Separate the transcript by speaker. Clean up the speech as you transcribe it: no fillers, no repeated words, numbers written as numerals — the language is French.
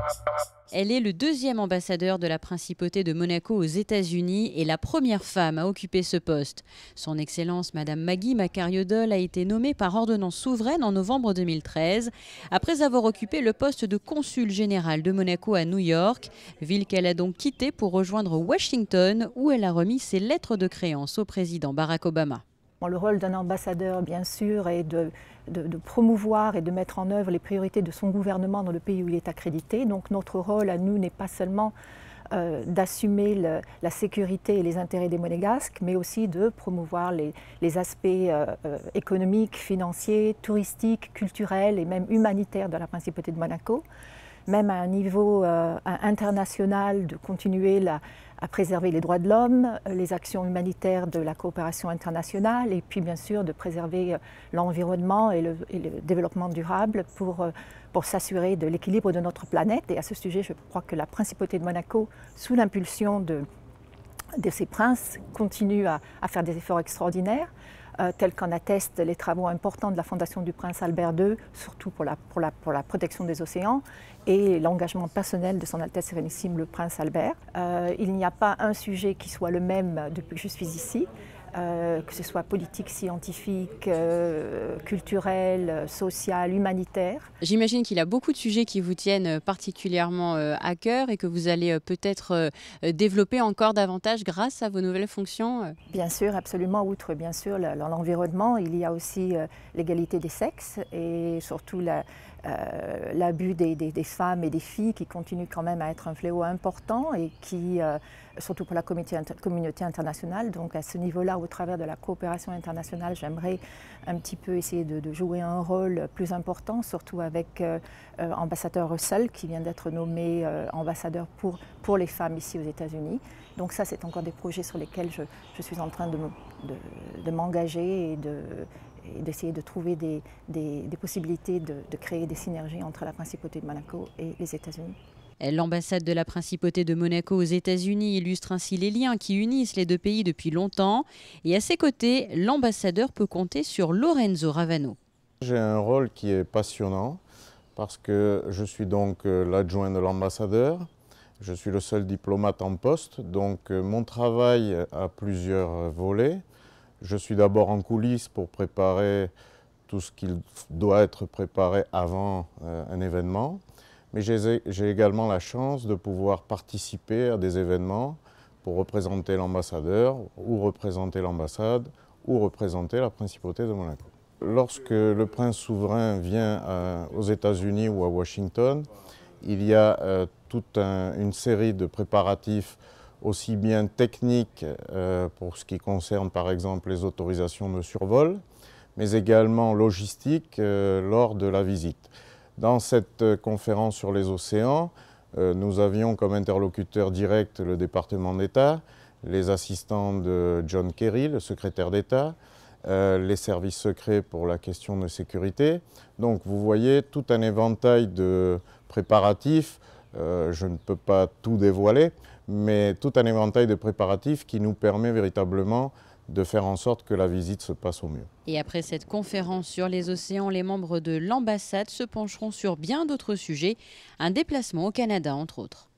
Speaker 1: Elle est le deuxième ambassadeur de la principauté de Monaco aux États-Unis et la première femme à occuper ce poste. Son Excellence Madame Maggie McArdle a été nommée par ordonnance souveraine en novembre 2013, après avoir occupé le poste de consul général de Monaco à New York, ville qu'elle a donc quittée pour rejoindre Washington, où elle a remis ses lettres de créance au président Barack Obama.
Speaker 2: Le rôle d'un ambassadeur, bien sûr, est de promouvoir et de mettre en œuvre les priorités de son gouvernement dans le pays où il est accrédité. Donc notre rôle à nous n'est pas seulement d'assumer la sécurité et les intérêts des Monégasques, mais aussi de promouvoir les aspects économiques, financiers, touristiques, culturels et même humanitaires de la principauté de Monaco. Même à un niveau international, de continuer à préserver les droits de l'homme, les actions humanitaires de la coopération internationale et puis bien sûr de préserver l'environnement et le développement durable pour s'assurer de l'équilibre de notre planète. Et à ce sujet, je crois que la principauté de Monaco, sous l'impulsion de ses princes, continue à faire des efforts extraordinaires. Tels qu'en attestent les travaux importants de la Fondation du Prince Albert II, surtout pour la protection des océans, et l'engagement personnel de son Altesse Sérénissime le Prince Albert. Il n'y a pas un sujet qui soit le même depuis que je suis ici, que ce soit politique, scientifique, culturel, social, humanitaire.
Speaker 1: J'imagine qu'il y a beaucoup de sujets qui vous tiennent particulièrement à cœur et que vous allez peut-être développer encore davantage grâce à vos nouvelles fonctions.
Speaker 2: Bien sûr, absolument. Outre bien sûr l'environnement, il y a aussi l'égalité des sexes et surtout l'abus des femmes et des filles qui continuent quand même à être un fléau important et qui, surtout pour la communauté internationale, donc à ce niveau-là, au travers de la coopération internationale, j'aimerais un petit peu essayer de jouer un rôle plus important, surtout avec ambassadeur Russell qui vient d'être nommé ambassadeur pour les femmes ici aux États-Unis. Donc ça, c'est encore des projets sur lesquels je suis en train de m'engager et d'essayer de trouver des possibilités de créer des synergies entre la principauté de Monaco et les États-Unis.
Speaker 1: L'ambassade de la principauté de Monaco aux États-Unis illustre ainsi les liens qui unissent les deux pays depuis longtemps. Et à ses côtés, l'ambassadeur peut compter sur Lorenzo Ravano.
Speaker 3: J'ai un rôle qui est passionnant parce que je suis donc l'adjoint de l'ambassadeur. Je suis le seul diplomate en poste, donc mon travail a plusieurs volets. Je suis d'abord en coulisses pour préparer tout ce qui doit être préparé avant un événement. Mais j'ai également la chance de pouvoir participer à des événements pour représenter l'ambassadeur ou représenter l'ambassade ou représenter la principauté de Monaco. Lorsque le prince souverain vient aux États-Unis ou à Washington, il y a toute une série de préparatifs aussi bien techniques pour ce qui concerne par exemple les autorisations de survol, mais également logistiques lors de la visite. Dans cette conférence sur les océans, nous avions comme interlocuteur direct le département d'État, les assistants de John Kerry, le secrétaire d'État, les services secrets pour la question de sécurité. Donc vous voyez tout un éventail de préparatifs, je ne peux pas tout dévoiler, mais tout un éventail de préparatifs qui nous permet véritablement de faire en sorte que la visite se passe au mieux.
Speaker 1: Et après cette conférence sur les océans, les membres de l'ambassade se pencheront sur bien d'autres sujets, un déplacement au Canada entre autres.